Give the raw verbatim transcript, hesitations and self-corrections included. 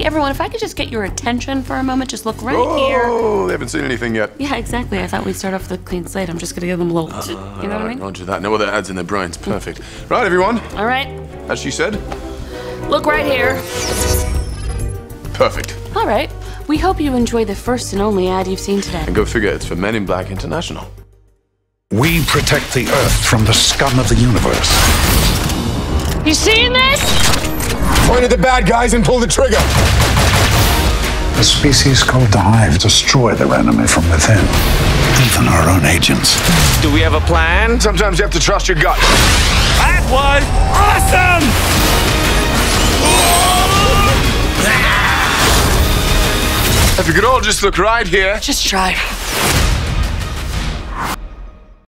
everyone, if I could just get your attention for a moment, just look right oh, here. Oh, they haven't seen anything yet. Yeah, exactly. I thought we'd start off with a clean slate. I'm just gonna give them a little, uh, you know what I mean? Roger that. No other ads in their brains. Perfect. Right, everyone. All right. As she said. Look right here. Perfect. All right. We hope you enjoy the first and only ad you've seen today. And go figure, it's for Men in Black International. We protect the Earth from the scum of the universe. You seeing this? Point at the bad guys and pull the trigger. A species called the Hive destroy their enemy from within, even our own agents. Do we have a plan? Sometimes you have to trust your gut. That was awesome! If you could all just look right here. Just try.